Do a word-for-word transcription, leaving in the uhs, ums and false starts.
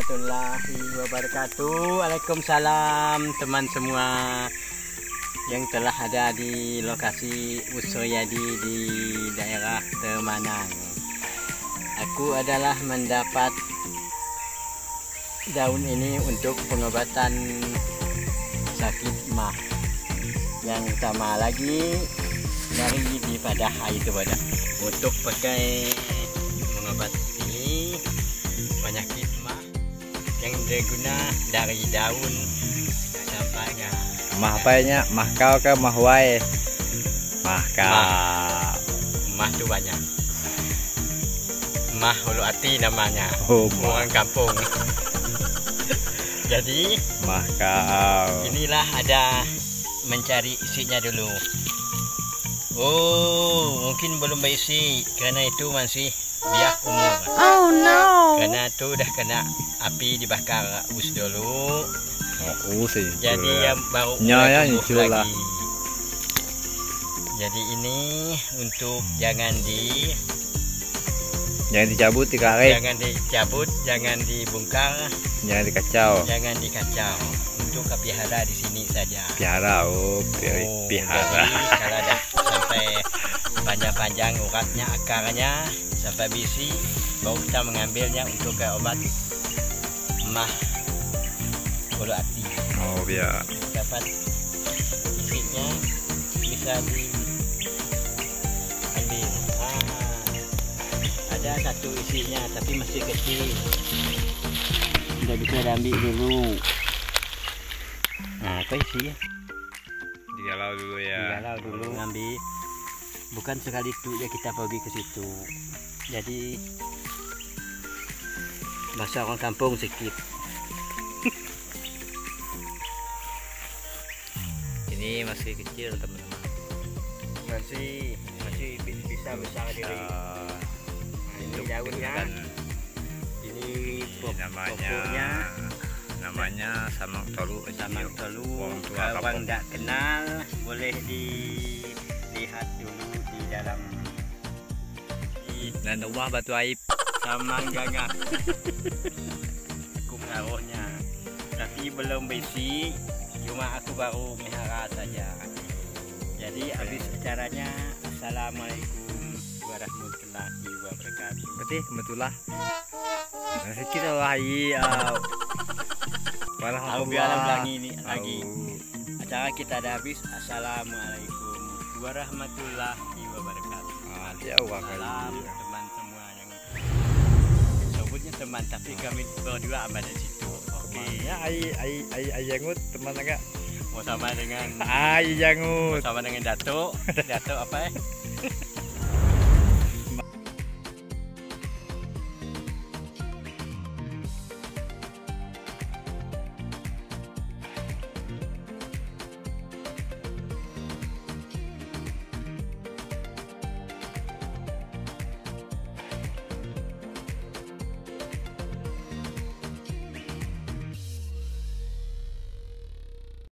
warahmatullahi wabarakatuh. Waalaikumsalam teman semua yang telah ada di lokasi Usoyadi di daerah Temanang. Aku adalah mendapat daun ini untuk pengobatan sakit mah. Yang utama lagi dari di Padahai itu pada untuk pakai mengobati penyakit mah yang diguna dari daun sampai ke mah apanya mah kau ke mah wae mah kau mah itu banyak mah hulu hati namanya oh, orang kampung. Jadi mah kau inilah ada mencari isinya dulu. Oh, mungkin belum berisi karena itu masih biak umur. Oh no. Karena itu udah kena api dibakar us dulu. oh sih Jadi yang baru nyaya tumbuh lah. lagi. Jadi ini untuk jangan di jangan dicabut dikaret, jangan dicabut, jangan dibongkar, jangan dikacau, jangan dikacau. Untuk pelihara di sini saja. piara oh, Oh, piara jadi kalau dah sampai panjang-panjang uratnya, akarnya sampai bisi, baru kita mengambilnya untuk ke obat mah bulu hati. oh biar Dapat isinya bisa diambil. Ah, ada satu isinya tapi masih kecil, tidak bisa diambil dulu. Nah, apa isinya? digalau dulu ya. Digalau dulu, ngambil. Bukan sekali itu ya kita pergi ke situ. Jadi bahasa orang kampung sedikit. Ini masih kecil teman-teman, Masih masih bisa besar diri. uh, Ini daunnya, ini pok- namanya pokoknya namanya samang tolu samang telu. Orang tua Kalau kampung. tidak kenal boleh dilihat dulu di dalam di dan rumah batu aib samang gagak. Aku menaruhnya, tapi belum besi, cuma aku baru melihara saja. Jadi habis acaranya, assalamualaikum warahmatullahi wabarakatuh. berarti betulah nah, kita lagi uh, Aku bilang lagi ini lagi. Oh. Acara kita ada habis. Assalamualaikum warahmatullahi wabarakatuh. Ah, dia uang Salam kali. teman semua yang sebutnya teman, tapi kami berdua ada di situ. Oke. Ya, ai ai ai ai jangut teman agak. Mau sama dengan Ai jangut. mau sama dengan Dato. Dato apa ya?